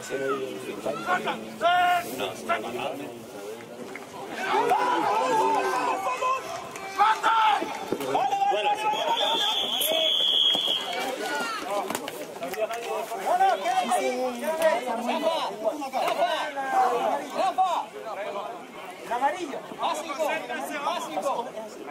El amarillo. Básico. Básico.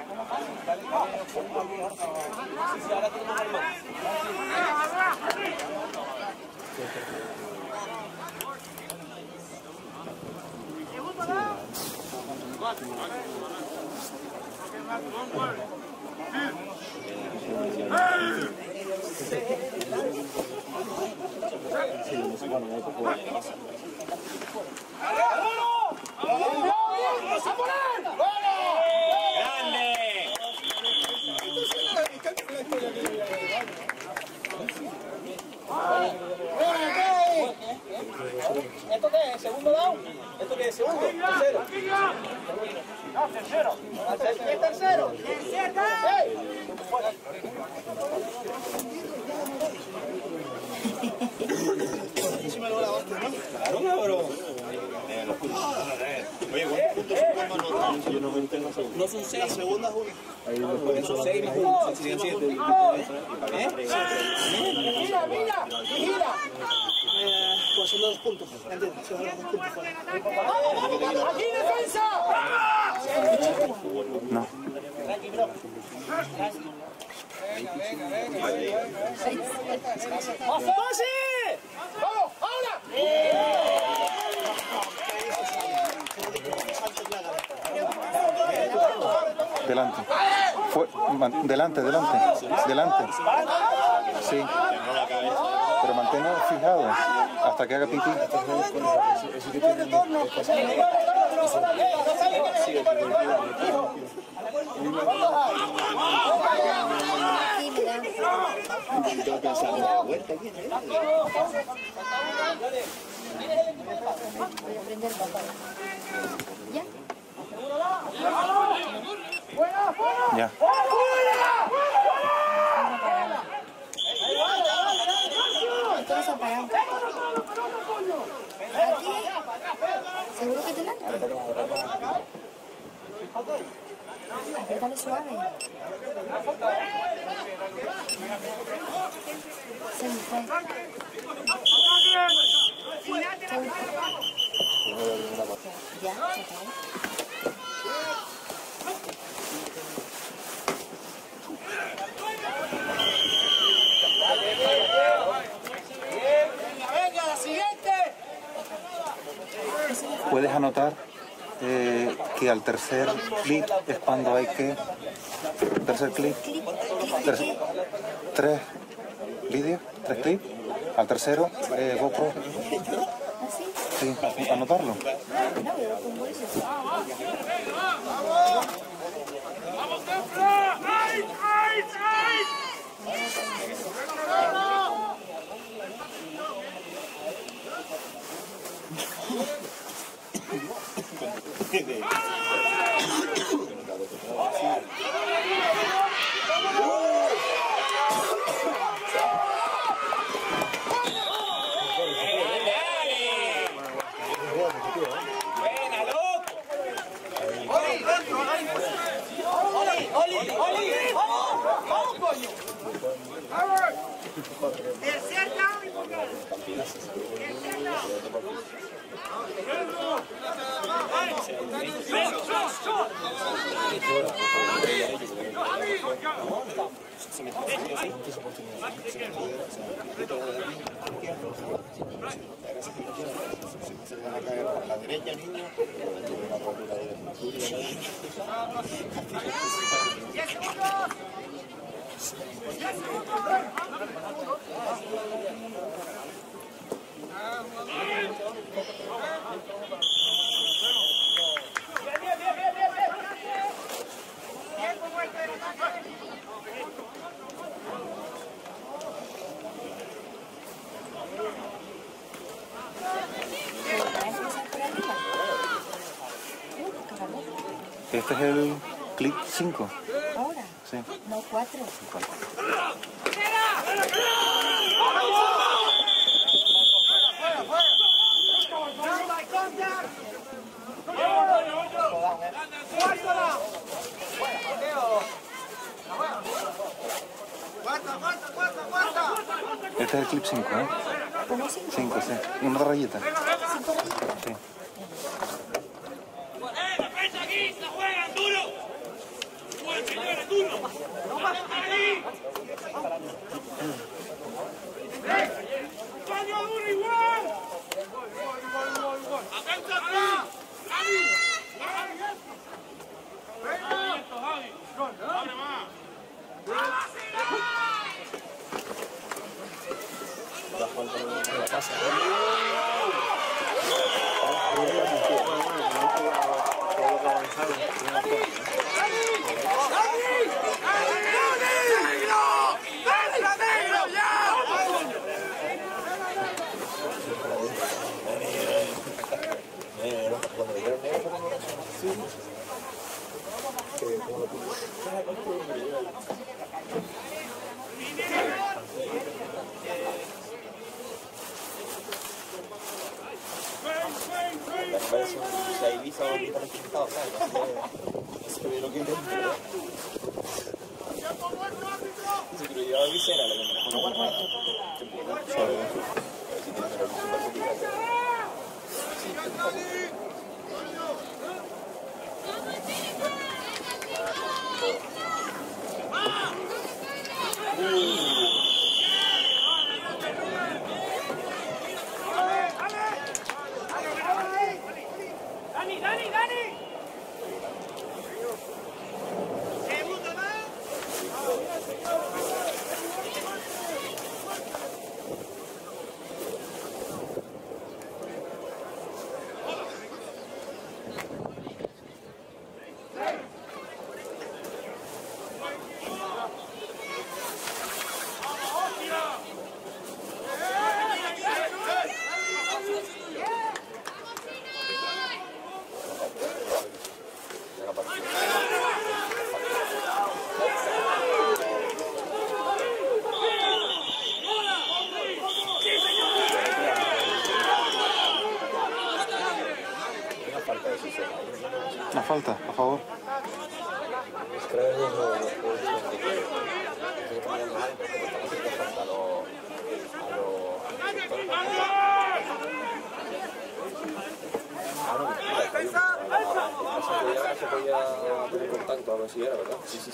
¿Esto qué es? ¿Segundo down? ¿Esto qué es? ¿Segundo? ¿Tercero? No, tercero. ¿Qué es tercero? Oye, ¿cuántos puntos son? Yo no me entiendo. No son 6. La segunda es 1. Son 6 más 1. Serían 7. ¡Mira! Pues son 2 puntos. ¿Entiendes? Son 2 puntos. ¡Aquí defensa! No. ¡Pase! ¡Vamos! ¡Ahora! Delante. Delante. Sí. Pero manténlo fijado hasta que haga pipí. ¿Ya? Ya. Todos apagados. Aquí. Seguro que delante. Apretale suave. Se me fue. Ya, se acabó. ¡Venga, la siguiente! Puedes anotar que al tercer clic es cuando hay que... Tercer clic. 3 vídeos, 3 clics. Al tercero, GoPro. Sí, anotarlo. La derecha, niño. Este es el clic 5. ¿Ahora? Sí. No, 4. ¡Fuera! Este es el clip 5, ¿eh? ¿Cómo 5? 5, sí. Una rayita. 5 rayitas. Sí. Parece un Ibiza o un pintado, ¿sabes? No se ve lo que es dentro. Dice que lo llevaba visera, lo que me guarda. Una falta, a favor. Se podía tener contacto o algo así, era, ¿verdad? Sí.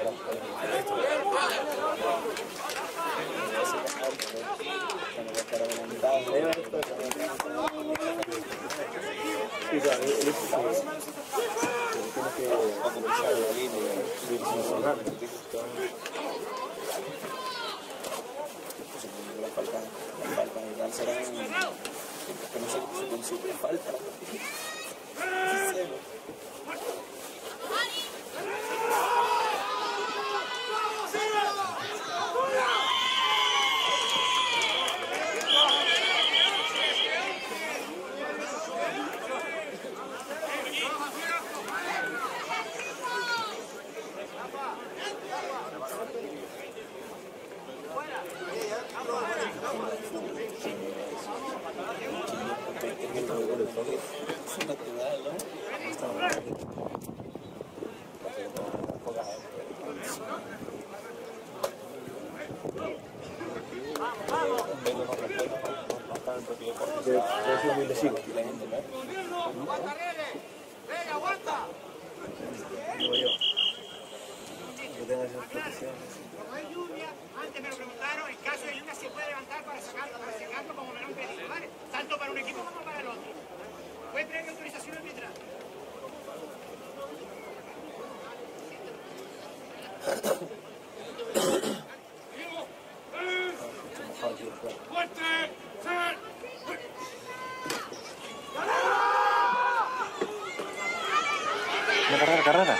Antes me lo preguntaron, en caso de lluvia se puede levantar para sacarlo como me lo han pedido, ¿vale? Tanto para un equipo como para el otro. Puede tener autorización arbitral. Carrera.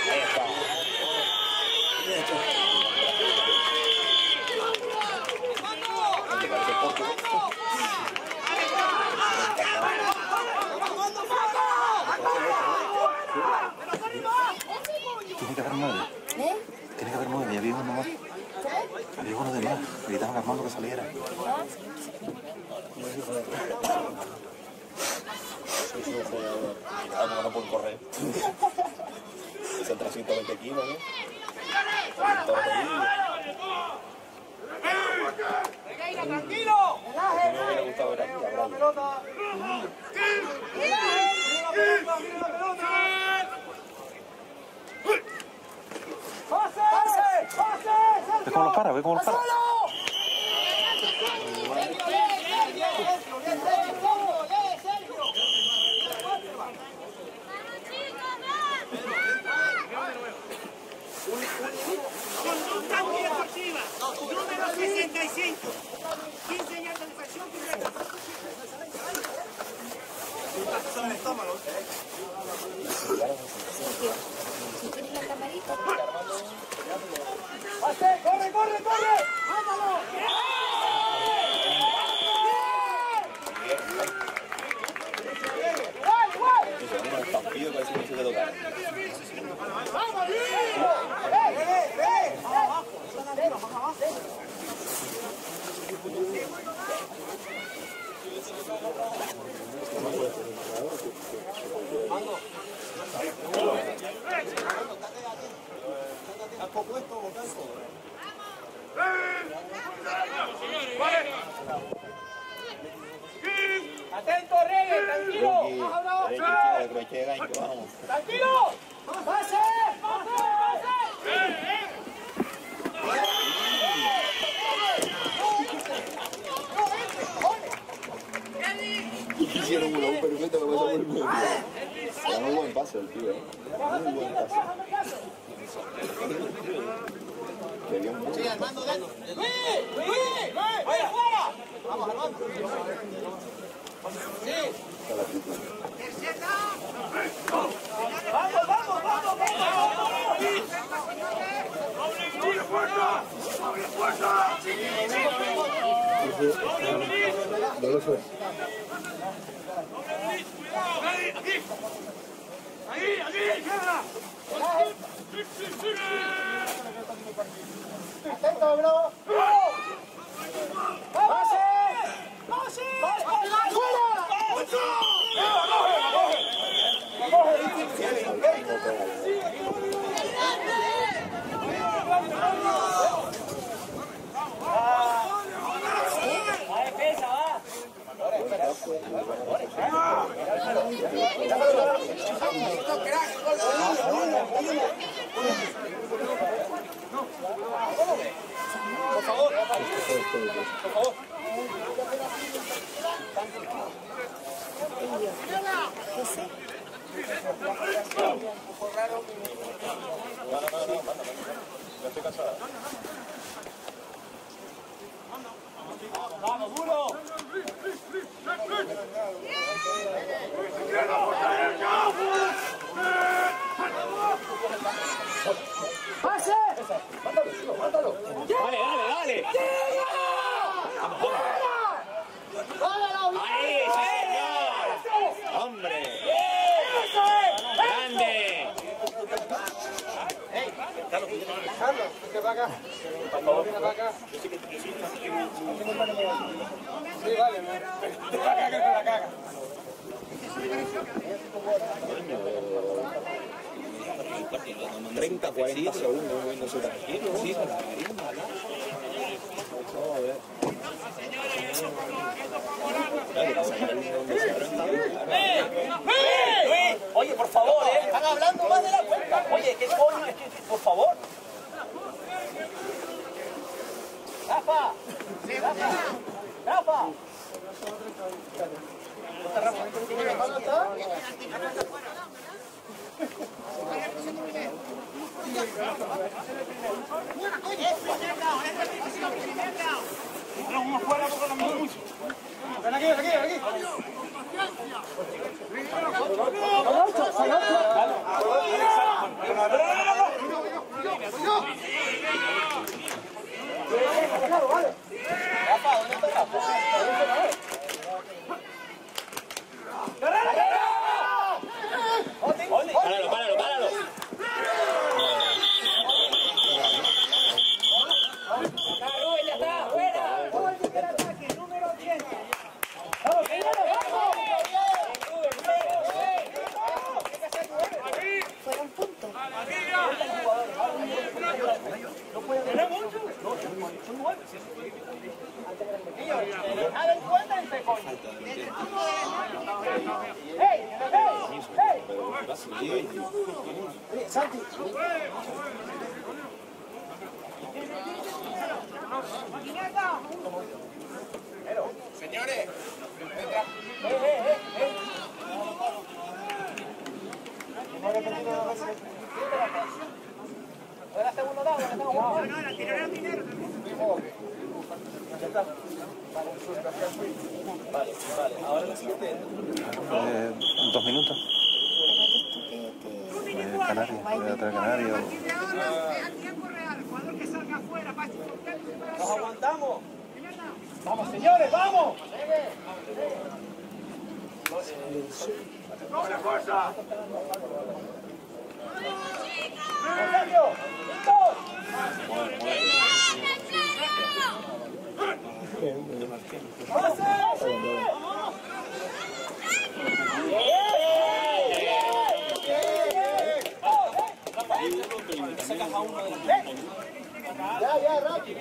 Tiene que haber 9. ¿Eh? Tiene que haber 9 y había uno más. Había uno de más. Gritaban a Armando que saliera. Como no pueden correr. Son 320 kilos, ¿no? ¡Tranquilo! No me hubiera gustado ver aquí a Brian. Ve cómo lo para, ve cómo lo para. Conducta antideportiva. Número 65. 15 años de infracción. Si tienes la camarita. ¡Corre, corre, corre! ¡Mándalo! Un estampido que parece que se quedó cara. ¡Atento, Reyes! ¡Tranquilo! ¡Tranquilo! ¡Pase! Hicieron una perfecta para pasar por el medio. Era muy buen pase el tío, muy buen pase. Quería mucho. ¡Sí, Armando, dentro! ¡Vaya, fuera! ¡Vamos, Armando! ¡Sí! ¡Vamos, vamos, vamos! No lo fue. ¡Atento, bro! ¡Pase! ¡Pase! ¡Va defensa, va! Por favor, por favor. ¡Vamos, duro! ¡Pase! ¡Mátalo, mátalo! ¡Dale, dale, dale! ¡Ahí, señor! ¡Hombre! ¡Grande! Carlos, ¿qué va acá? Por favor, ven acá. Sí, vale, te va a cagar con la caga. 30, 40 segundos moviéndose tranquilo. Sí, Oye, por favor, están hablando más de la cuenta. Oye, ¿qué coño? Por favor. Rafa. Rafa. Ven aquí, ven aquí, ven aquí. Rafa, ¿dónde está Rafa? Páralo, páralo, páralo. Ya está, fuera. Gol del ataque, número 10. Vamos, señores, vamos. falta de tiempo. Santi. Señores, ¿Era segundo down? no, el anterior era dinero. Vale, ahora la siguiente. 2 minutos. Canarias, voy a traer Canarias. Aquí de ahora es a tiempo real. El jugador que salga afuera, pase por dentro y para Nos aguantamos. izquierda. Vamos, señores, vamos. ¡Doble fuerza! Sergio, dos. Ya, rápido.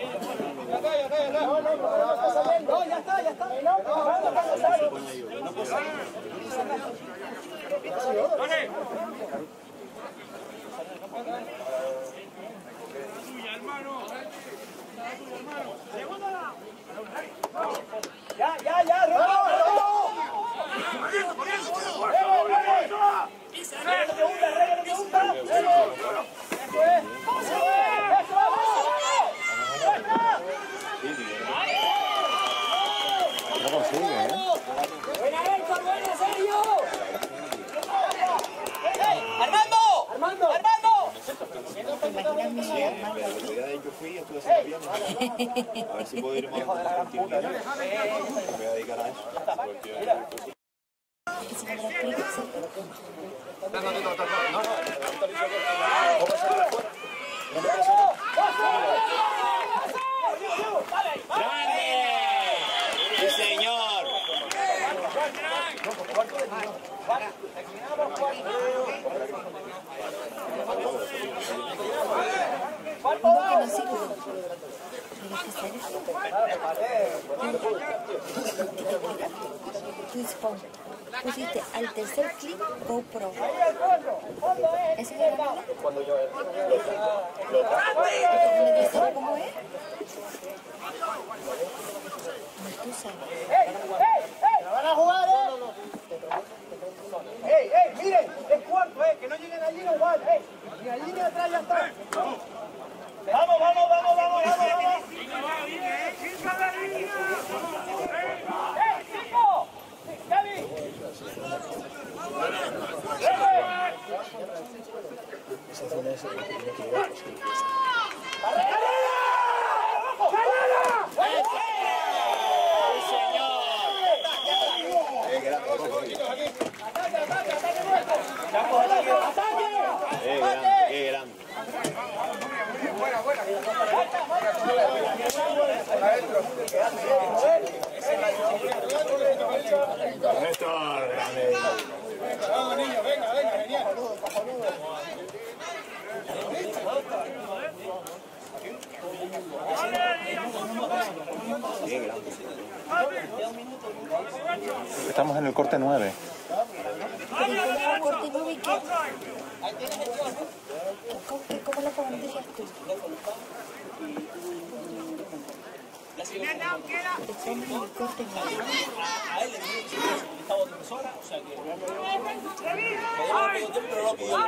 No, ya está. Ya, No consigue, ¿eh? ¡Buena, Sergio! ¡Armando! ¿Te imaginas mi Sí, Armando pero aquí? el día de que fui estuve haciendo bien. A ver si puedo ir más continuidad. Me voy a dedicar a eso. Que si me lo explicas, sí. ¡Sí, señor! No, que no sirve. Tienes que hacer eso. Tú pusiste al tercer clic GoPro. ¿Ese es el canal? ¿Le dices cómo es? No, tú sabes. ¡Van a jugar, miren! Es cuarto, que no lleguen allí, no juegan, y allí de atrás ya está. ¡Vamos! ¡Cinco! ¡Gaby! ¡Qué grande! Vamos, niños, venga, genial. ¡Qué grande! Estamos en el corte 9. Pero ¿cómo la corte 9 y qué? ¿Cómo la pondrías tú? Estamos en el corte 9. A él le dije que estaba otra persona, o sea que... pero no pidió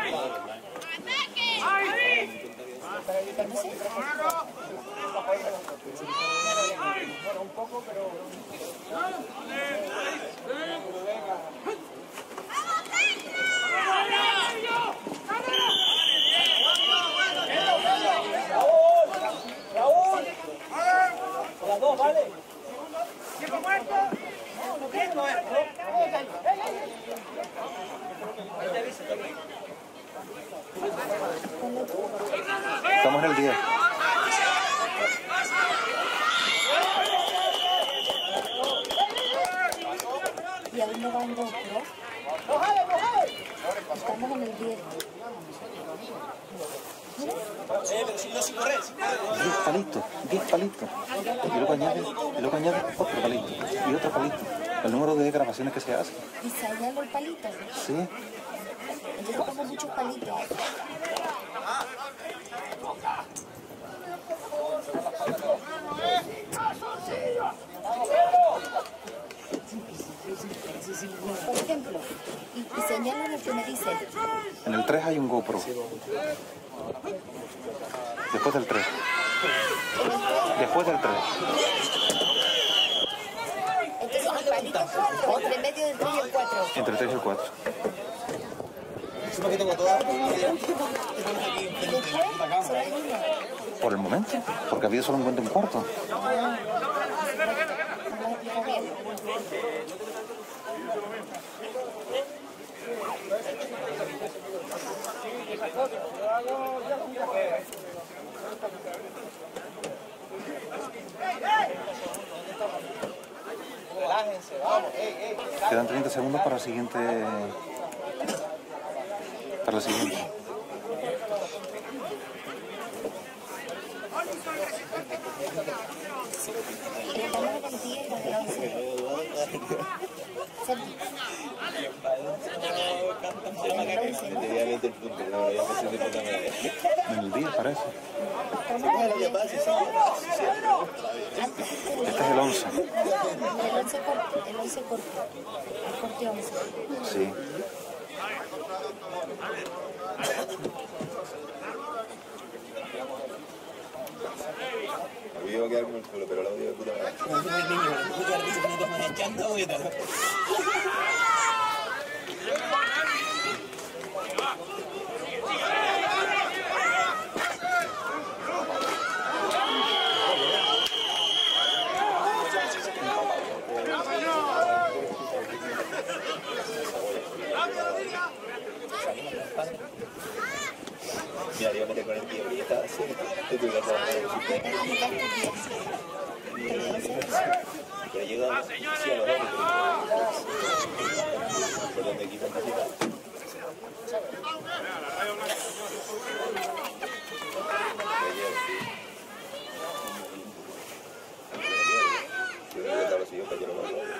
un poco, pero... ¡Raúl! Las dos, ¿vale? ¿Tiempo muerto? Estamos en el 10. ¿Y a dónde van GoPro? Estamos en el 10. Pero si no, sin correr. 10 palitos. Y luego añades otro palito. Y otro palito. el número de grabaciones que se hacen. Y señalo el palito. Sí. Entonces pongo muchos palitos. Por ejemplo, y señalo lo que me dice. En el 3 hay un GoPro. Después del 3. Después del 3. Entonces el palito 4, entre medio del 3 y el 4. Entre el 3 y el 4. que tengo todas. Y después solo hay uno. Por el momento, porque había solo un cuento en cuarto. Relájense, vamos, Quedan 30 segundos para el siguiente. Para el siguiente. El número del 10 y del 11. En el 10 parece. Este es el 11. El 11 corto. El 11 corto. El corte 11. Sí. Yo iba a quedar con el culo, pero la odio de puta madre. Mira, yo me te con el tío y estaba así. Yo tuve que hacer pero llega sí, a los dos. Por donde quitan casitas. Yo creo que está lo siguiente, yo no lo hago.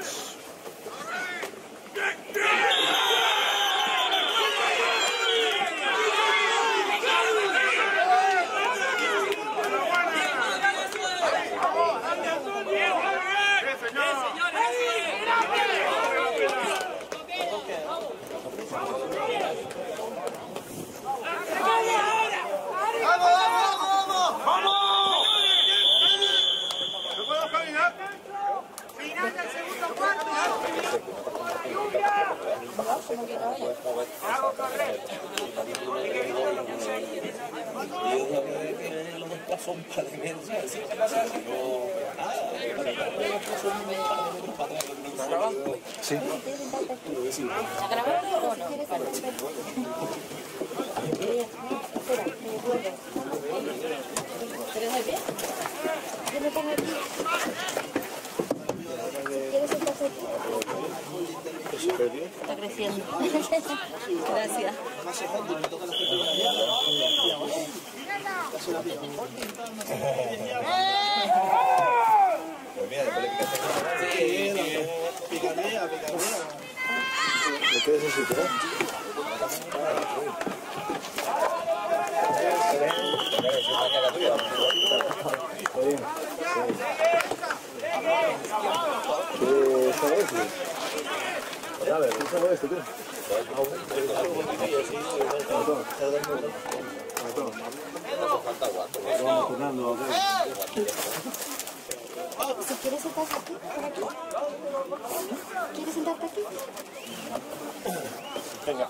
Sí. ¿A grabar o no? Espera, me vuelvo. ¿Pero es bien? Yo me pongo aquí. ¿Quieres sentarse aquí? Está creciendo. Gracias. Pues mira, después le quitas Picardía. ¿Lo quieres decir, no? ¿Qué sabes? A ver, ¿qué sabes esto, tío? Si quieres sentarte aquí, por aquí. ¿Quieres sentarte aquí? Venga.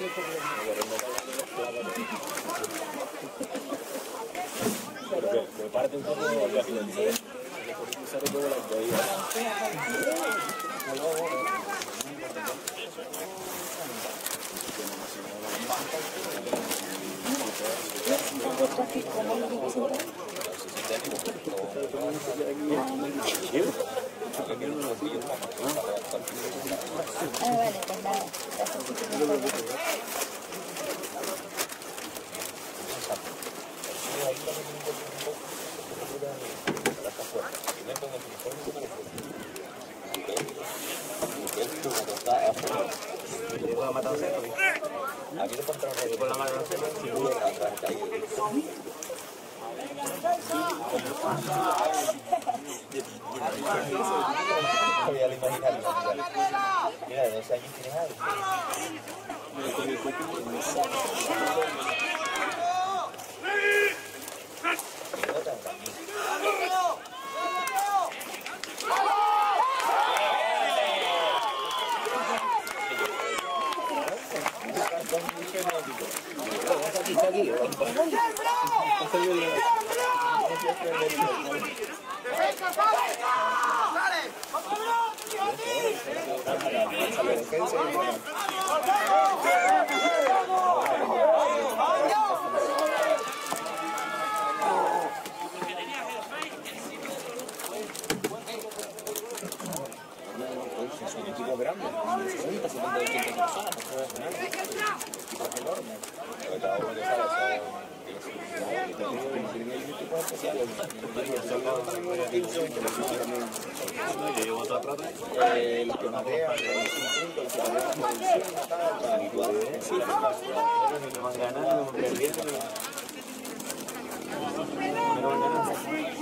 Me parte un poco la finalización. Vale, pues nada. Aquí lo encontramos con la mano voy a imaginar. Mira, de 12 años tienes algo. Es un equipo grande, 60, 70, 80 personas, equipos enormes. Cada uno que sabe, yo llevo otra plata, el que matea, el 5 puntos, el que matea por encima, tal, igual, sí, me van ganando, perdiendo, me van ganando.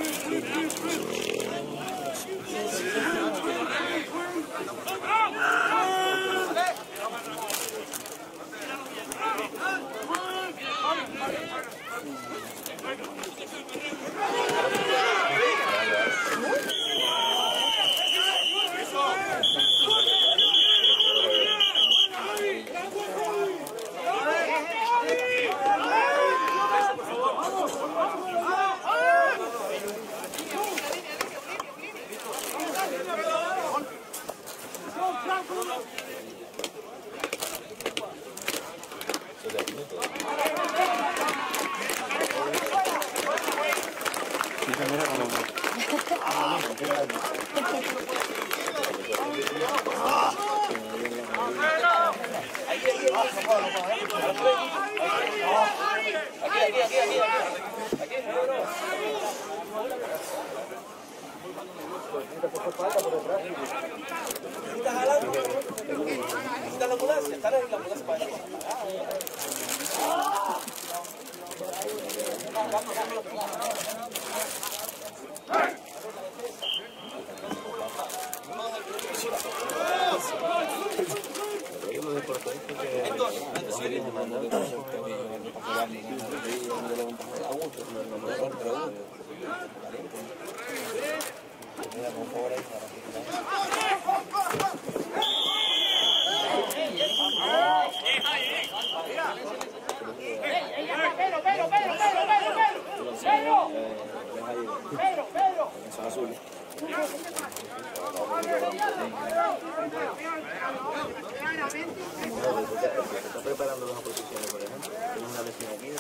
Está preparando las oposiciones, por ejemplo. Tienes una lesión aquí,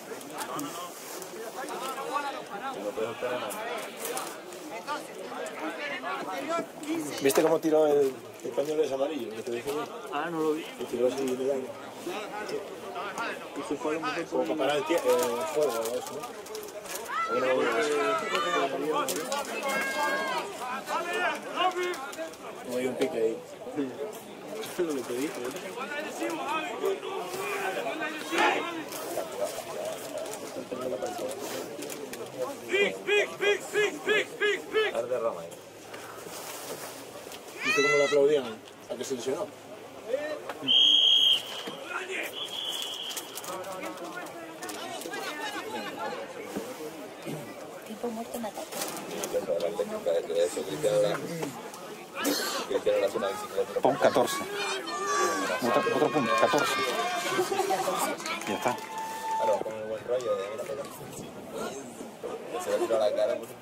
no puedes esperar nada. ¿Viste cómo tiró el pañuelo ese amarillo? ¿Que te dije yo? Ah, no lo vi. Que tiró así de daño. Y se fue Como para parar el fuego o eso, ¿no? No hay un pique ahí. lo que te dije. Arde Rama. ¿Viste cómo lo aplaudían a que se lesionó? Tipo muerto en ataque. Pon 14. Otro punto, 14. Ya está. Claro, con el buen rollo de mira, pero se le tiró la cara, pues.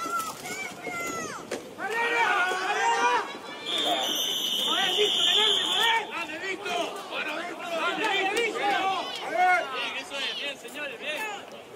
Bien, señores, bien.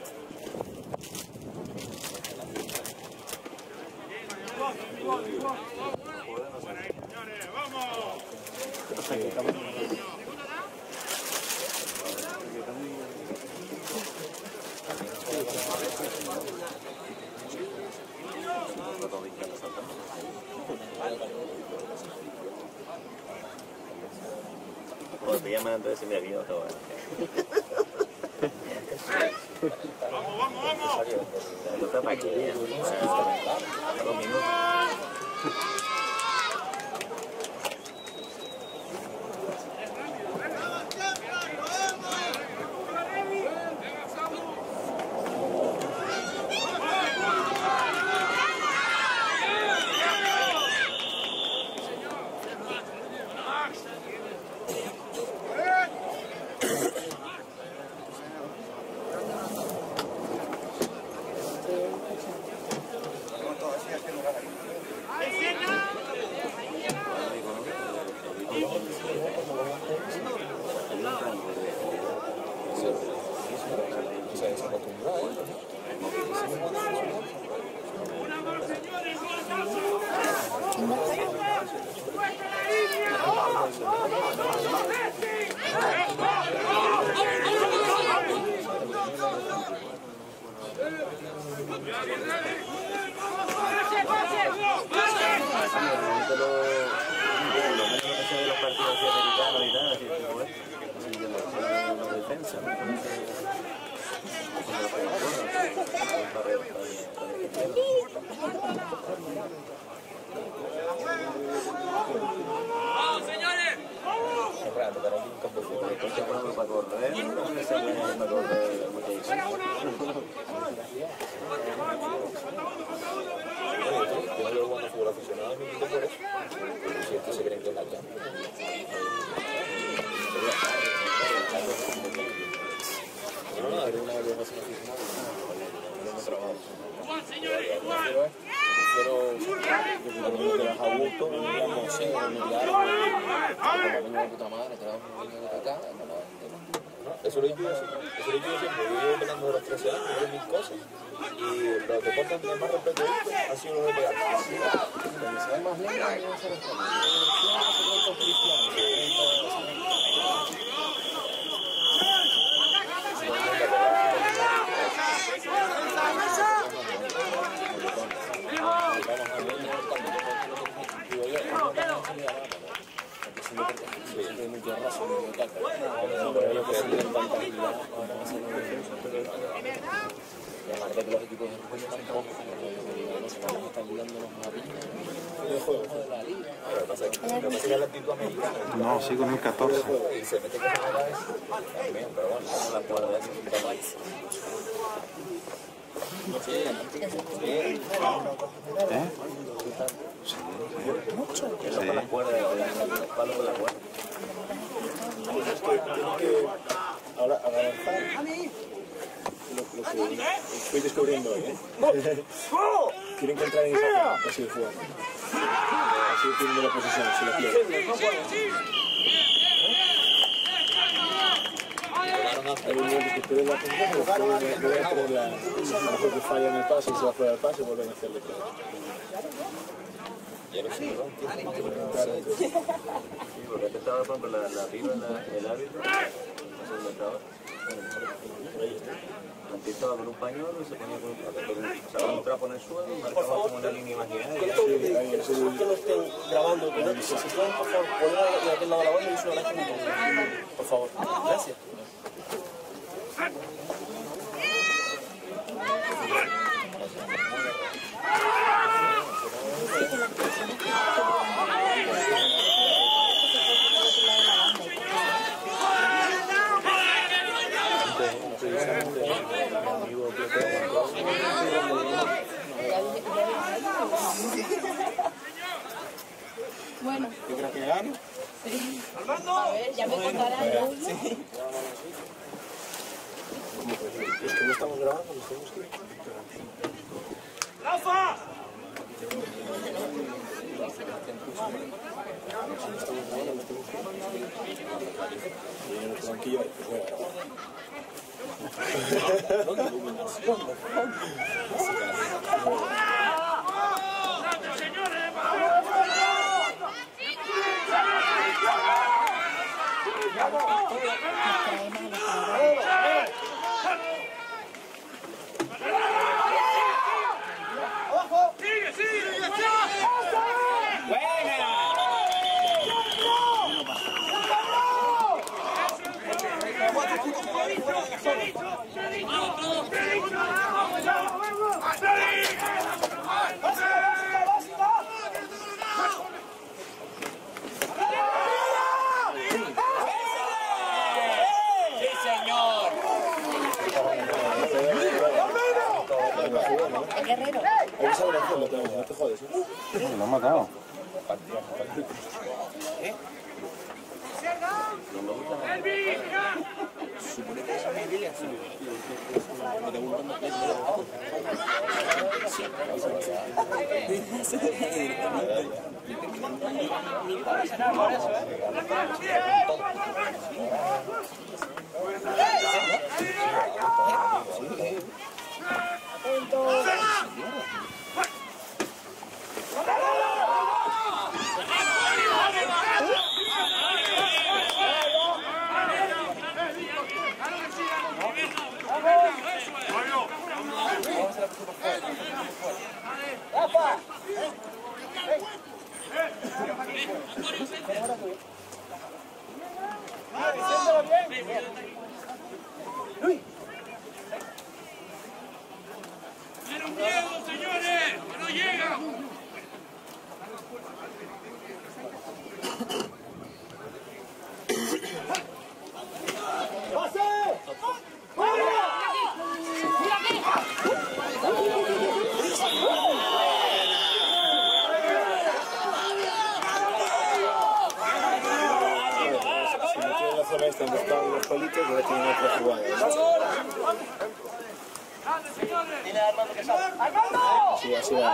Cuando te llaman entonces mira que yo no estaba. Vamos. Lo tapa aquí, a 2 minutos. ¡Vamos, señores! Para correr, Yo cuando fui aficionado me invito por eso. Si es que se creen que es la llama. No, era una vez más aficionado. No trabajo. ¡Igual, señores, igual! Pero cuando me quedas a gusto, no sé, me puta madre, eso lo he dicho siempre. Yo llevo peleando de los 13 años, de mis cosas. Y los deportes que más respeto han sido los de pegar. Se ve más lento, no va a ser esto. Y aparte que los equipos de España tampoco, no se van a estar liándonos una piña. El juego de la liga. Lo que pasa es que es la actitud americana. No, sigo en el 14. Y se mete con jugadores también, pero bueno, no la puedo ver. ¿Eh? Con las cuerdas, los palos con la cuerda. Ahora avanzar. Lo que estoy descubriendo hoy, Quieren que entrar en esa zona, así de juego. Así tienen la posición, si la quieren. Hay un momento que pierden la posición, pero mejor que fallan el pase y se va fuera del pase, vuelven a hacerle todo. Ya lo sé, sí, porque antes estaba, por ejemplo, la piba, el árbitro, no sé estaba. Antes estaba con un pañuelo y se ponía con un trapo en el suelo y marcaba como una línea imaginaria. Que no estén grabando, que no, si pueden, por favor, poner de aquel lado de la banda y eso lo harán. Por favor. Gracias. Bueno. ¿Qué crees que gano? Sí. A ver, ya me contarás. Es que no estamos grabando, nos tenemos que ir. ¡Rafa! Y en el banquillo, pues voy a grabar. Guerrero. Hay que saber hacerlo también, no te jodes, ¿eh? Lo han matado. ¡Tienen miedo, señores! ¡Que no llegan! Si no tienen la zona esta donde están los palitos, ya tienen otra jugada. Sí, así va.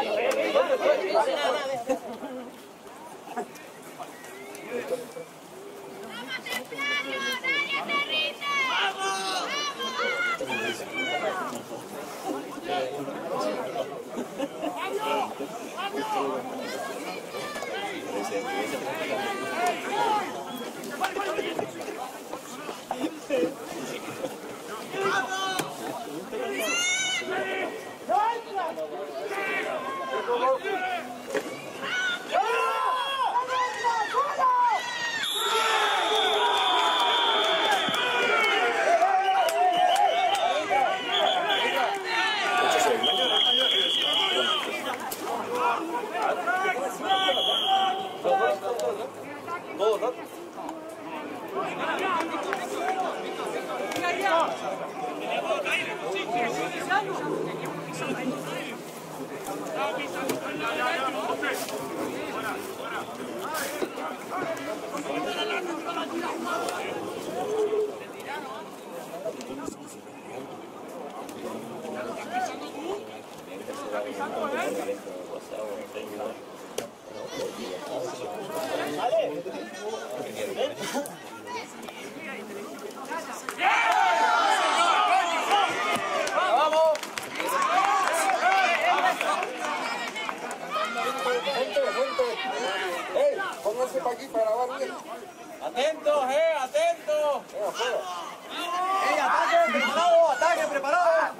Pónganse para aquí para grabar bien. ¡Atentos, atentos! ¡Ataque preparado! ¡Ataque preparado!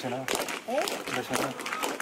Lesionado. ¿Eh? Lesionado.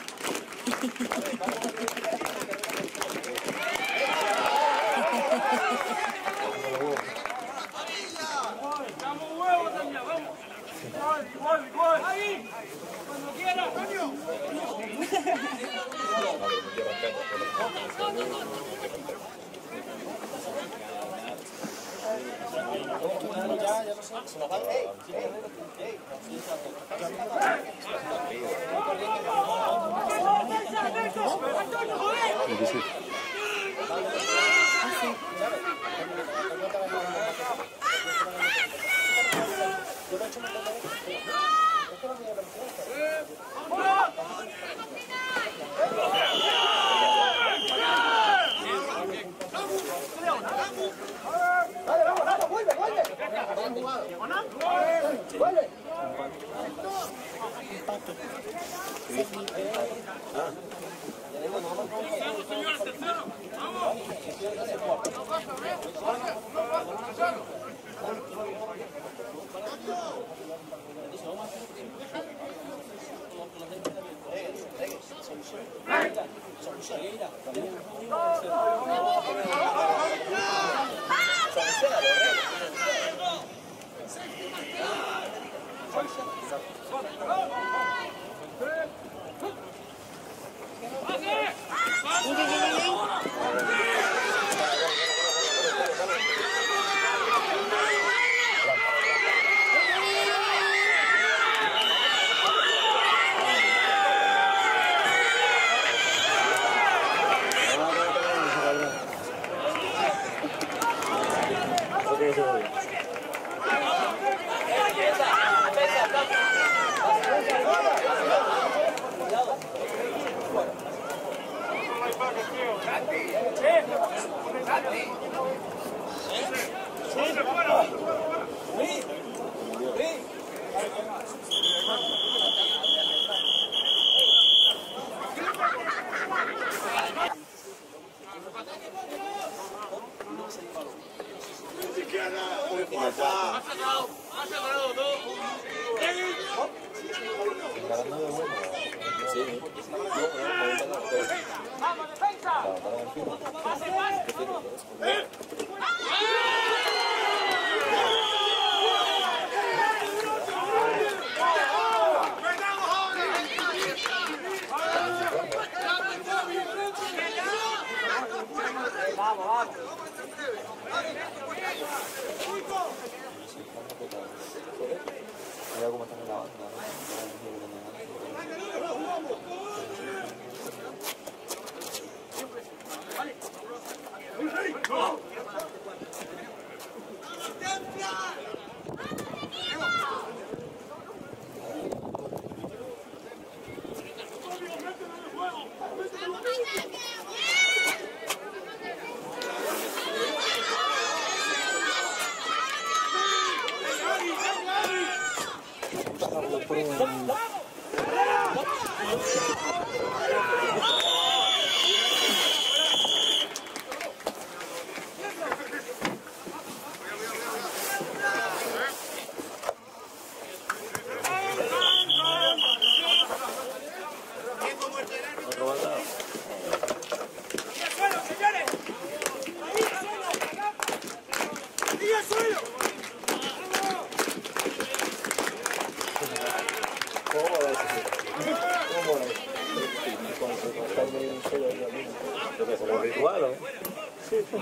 Como ritual, ¿o? Sí, en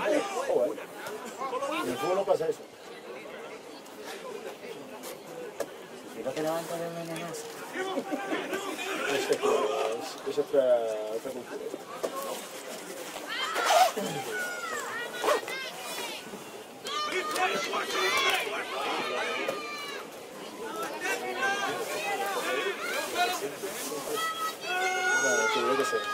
el fútbol no pasa eso. Si no te levantas de una nena. Es otra cultura. Bueno, tuve que ser.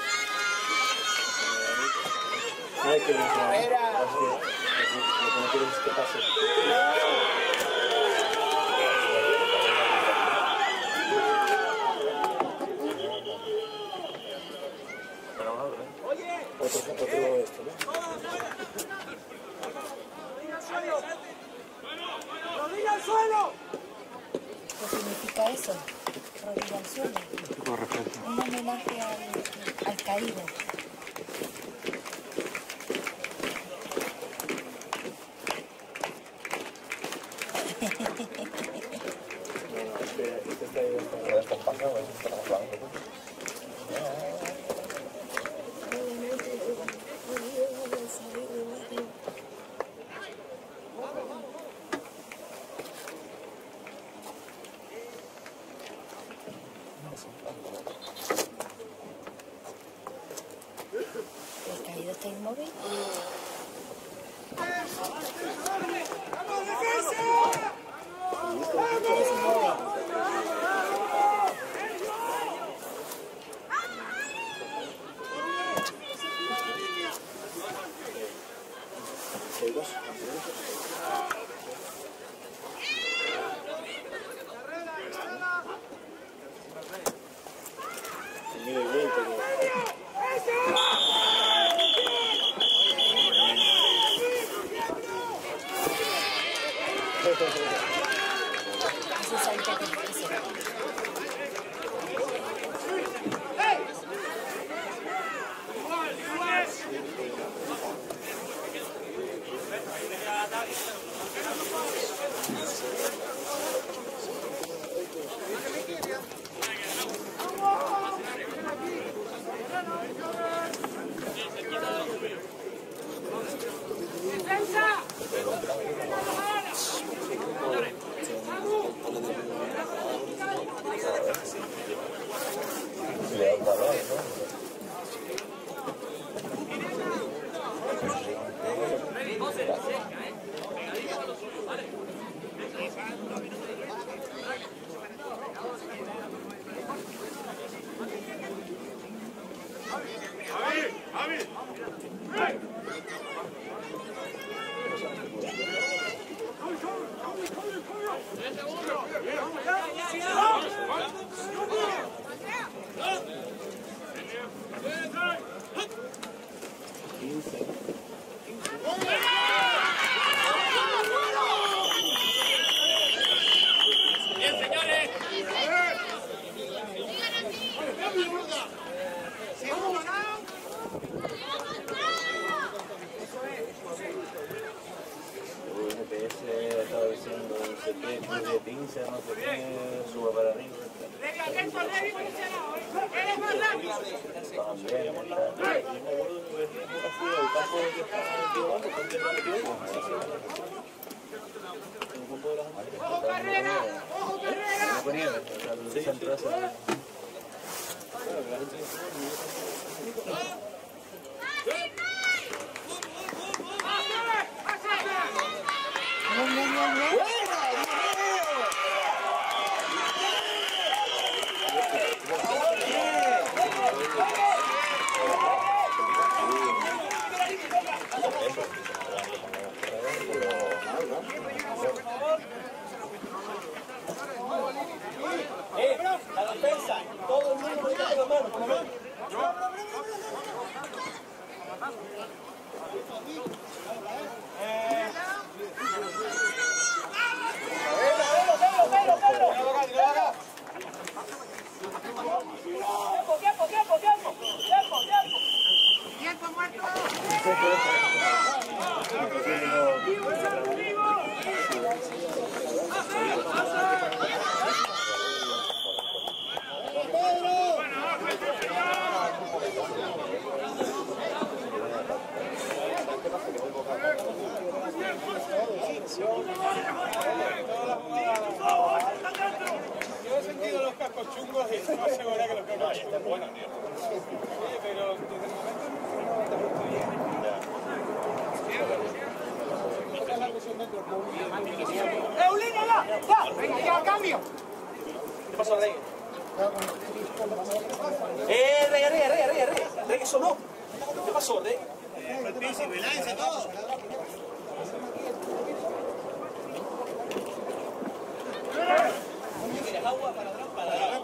Ay, que no quieres que pase. Otro esto, ¿no? ¿Qué significa eso? Rodilla al suelo. vacaciones. Tipo de refresco. Un homenaje al caído. El caído está inmóvil. Mira, igual, pero... Ese salto que se va. La defensa, todo el mundo con la mano, por lo menos. ¡Tiempo muerto! Yo he sentido los cascos chungos y estoy más segura que los cascos chungos. Bueno, tío. Pero desde el momento no te gusta bien. ¡Eulina, ya! ¡Venga, ya, cambio! ¿Qué pasó, Rey? Rey, eso no. ¿Qué pasó, Rey? ¿Quieres agua para atrás? Para atrás.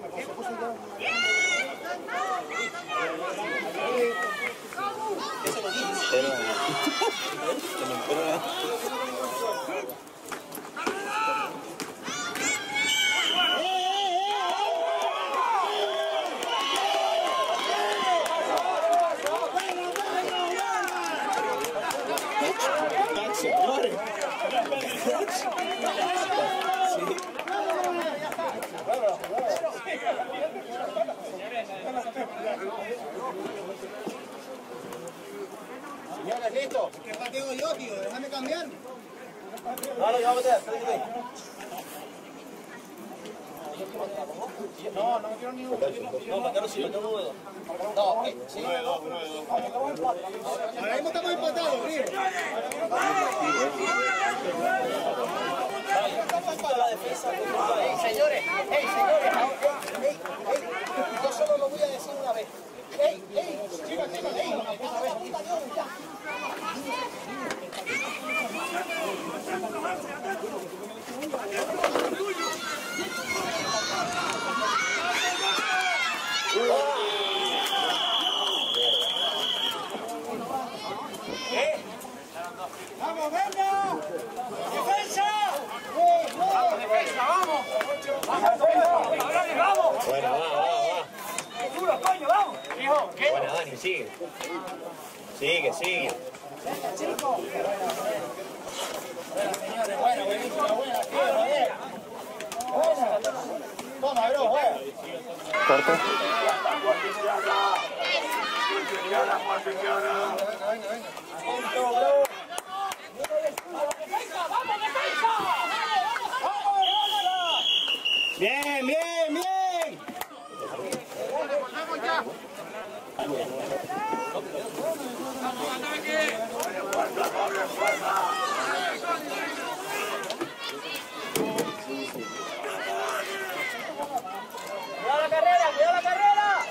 Eso lo dices. tío, déjame cambiar. No, yo voy a meter, No, no quiero ni uno. no, Mancano sí, Mancano 1 de 2. No, sí. 1 de 2. Ahora mismo estamos empatados, Río. La defensa. Señores, yo solo lo voy a decir una vez. Chica, ¡Vamos, venga! ¡Defensa! ¡Vamos, defensa, vamos! ¡Vamos! Bueno, va. ¡Duro, coño, vamos! Hijo, ¿qué? Buena, Dani, sigue. Sigue. Señores, buena, buenísima, buena, tío, buena. Toma, bro, juega. Corte. Bien, bien, bien. Cuidado la carrera, cuidado la carrera.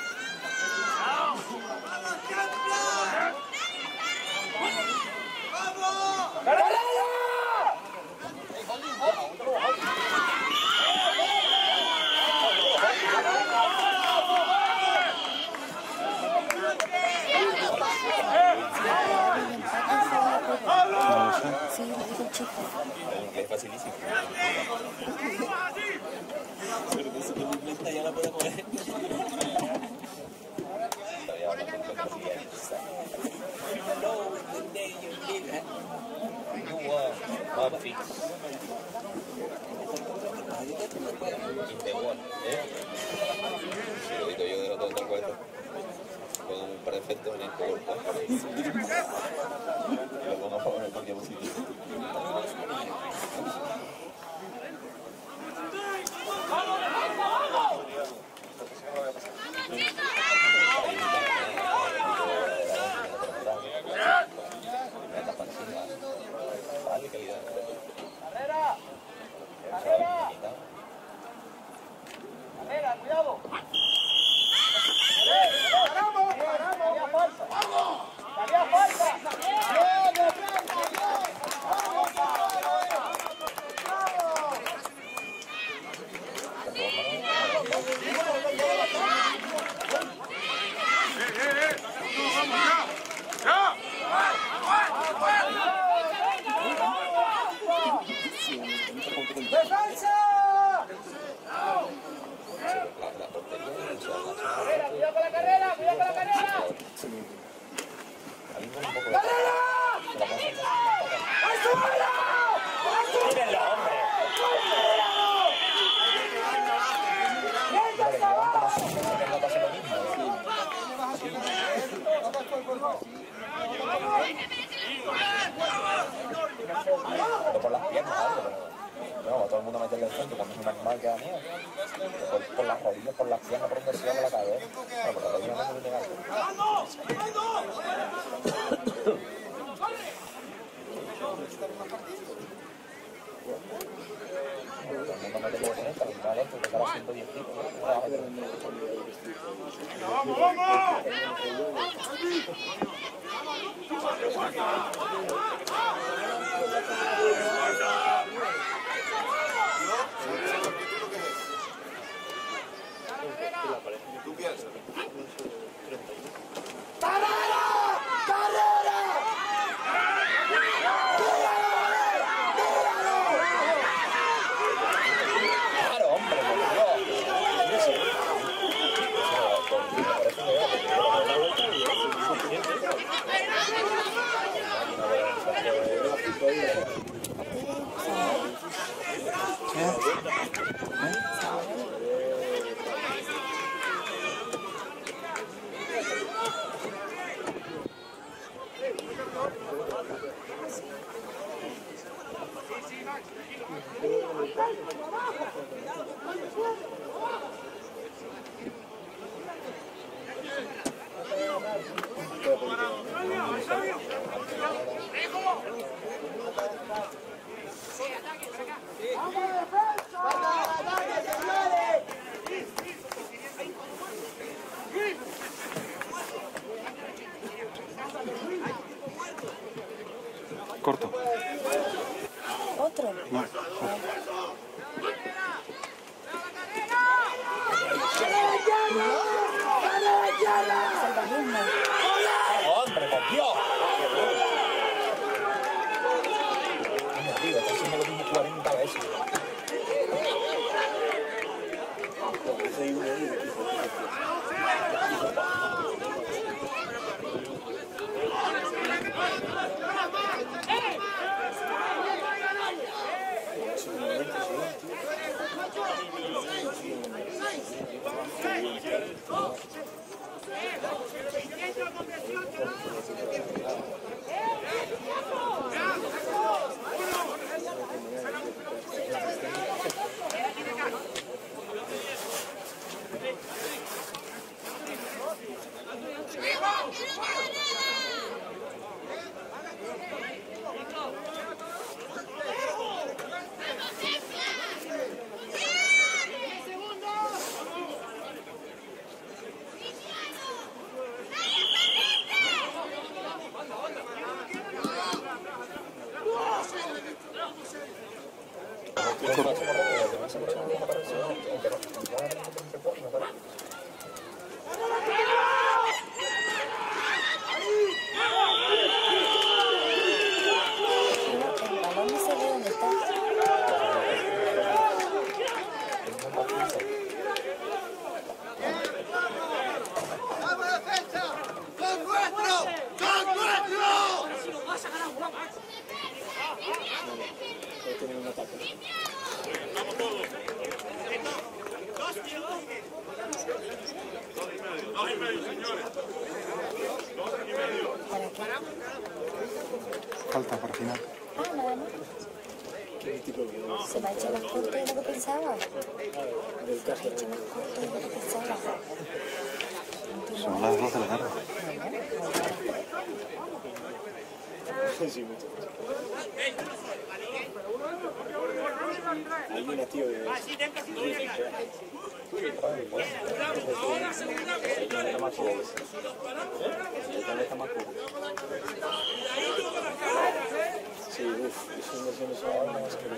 Sí, lo digo chico. Es facilísimo. Ya la puedo poner. Yo dejo todo el cuento con un par de efectos en el corto. Y lo pongo en el cualquier positivo. Cuidado. Por las piernas, algo, pero no, todo el mundo meterle el centro cuando es un animal que da miedo. Por las rodillas, por las piernas, por donde sea, por la cabeza. No, por la rodilla no se le llega. Todo el mundo meterle el centro, al final esto, que cada 110 tipos. ¿Tú piensas? Claro, hombre, por Dios. Salvajismo. ¡Hombre, por Dios! Tío, está haciendo lo mismo 40 veces. Falta para final. Ah, nada más. Se me ha hecho más corto de lo que pensaba. Se me ha hecho más corto de lo que pensaba. Son las 2 de la tarde. Sí, mucho. Hay una, tío, de... Sí, uff, esas inversiones son más que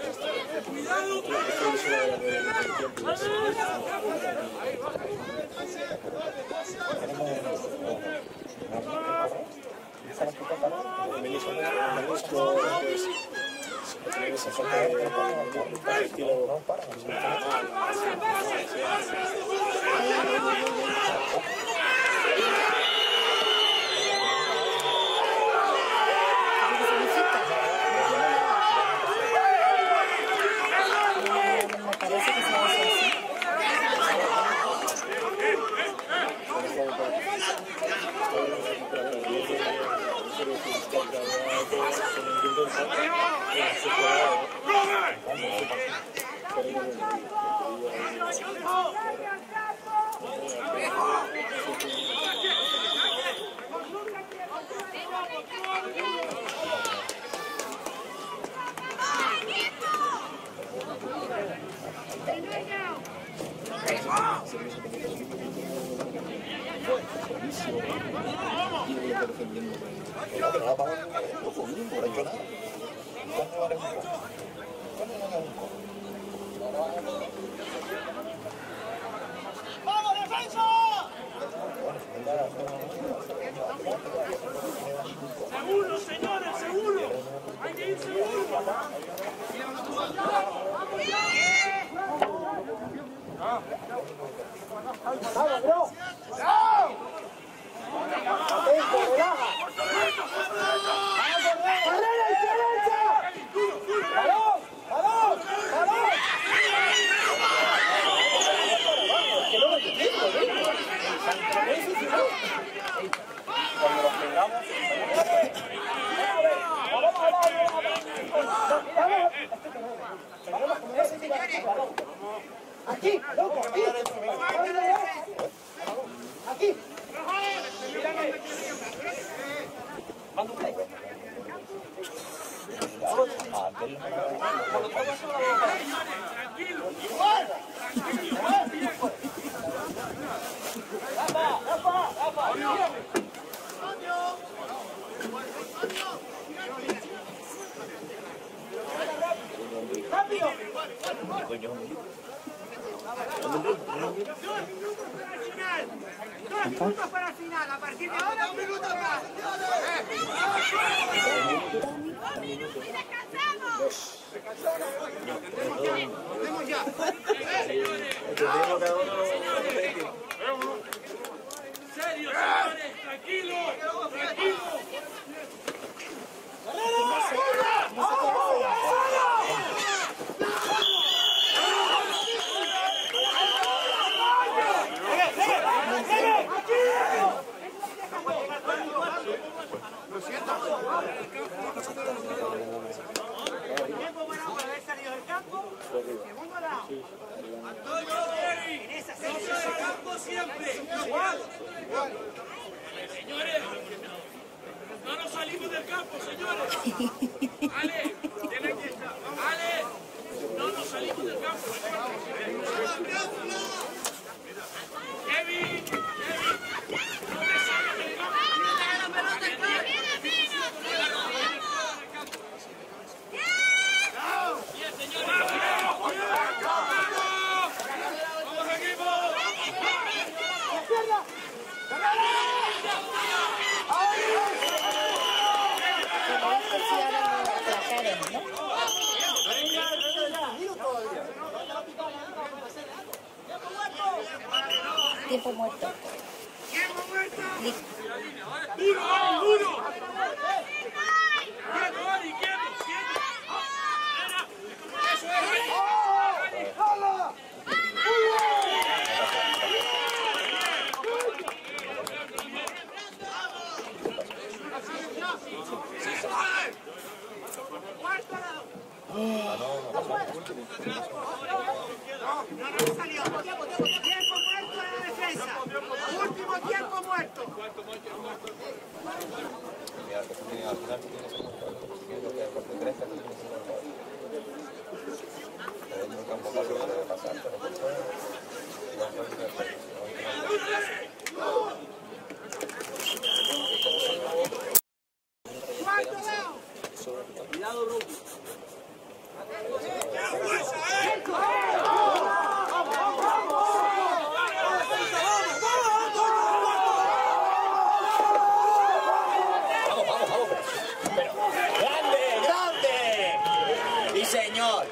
¡Vamos, defensa! ¡Seguro, señores, seguro! ¡Hay que ir seguro! Aquí, loco, aquí. Aquí. ¡Rápido! Puntos para el final, a partir de ahora, un minuto más. ¡Descansamos! Ya. ¡Serio, señores! ¡Tranquilos! ¡Tranquilos! Lo siento. Tiempo bueno por haber salido del campo. Segundo lado. En esa sección del campo siempre. Igual. Señores, no nos salimos del campo, señores. Ale, Ale, no nos salimos del campo. Kevin, no te salgas del campo. Bien, señores. ¡Vamos, equipo! Tiempo muerto. Tiempo muerto. ¡Duro, Ari, duro! ¡Quieto, Ari, quieto! ¡Eso es, Ari! Cuarto lado. No salió. Tiempo muerto en la defensa. Último tiempo muerto. Cuarto lado. Cuidado, Bruno. ¡Grande! ¡Sí, señor!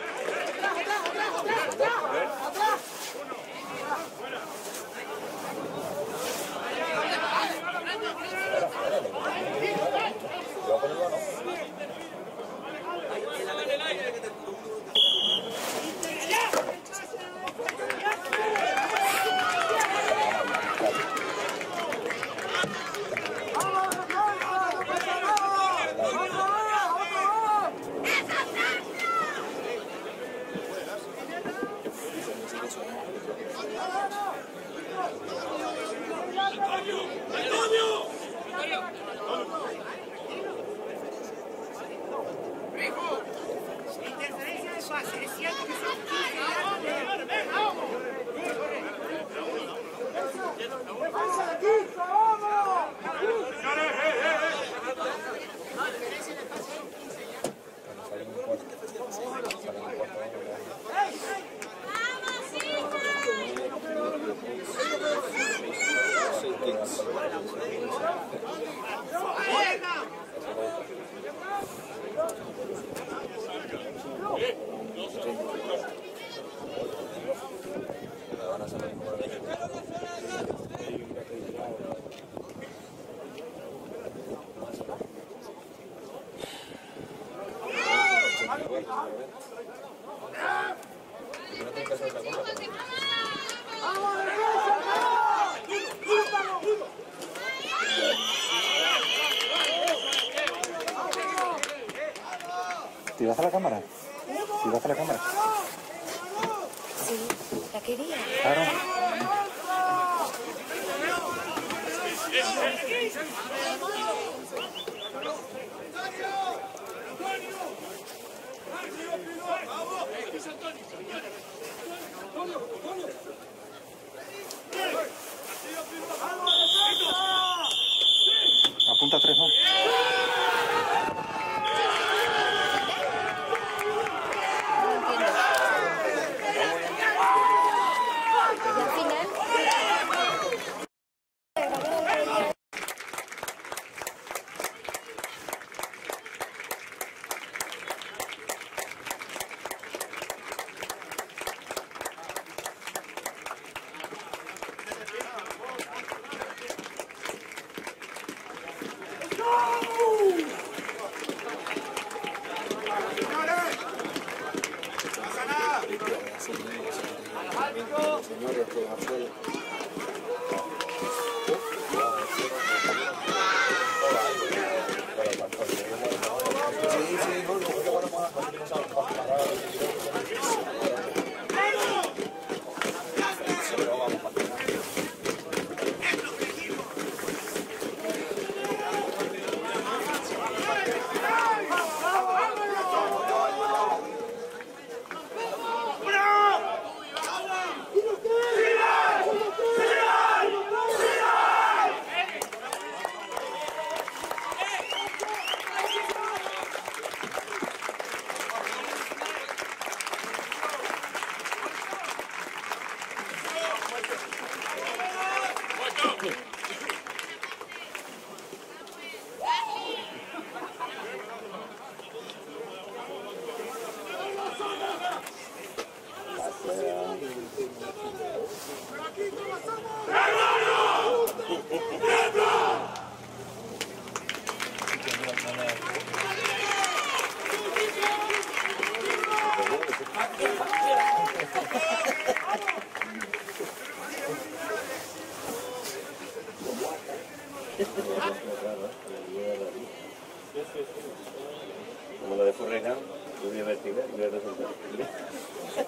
Interferencia de pase. Es cierto que son 15 yardas de... ¿Te vas a la cámara? ¿Te vas a la cámara? Sí, la quería. Claro. Apunta 3 más. Como lo de Forrest Gump, yo voy a ver y voy a resultar.